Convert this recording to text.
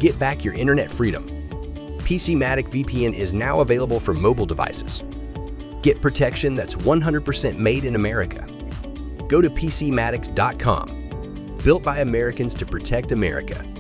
Get back your internet freedom. PC Matic VPN is now available for mobile devices. Get protection that's 100% made in America. Go to PCMatic.com. Built by Americans to protect America.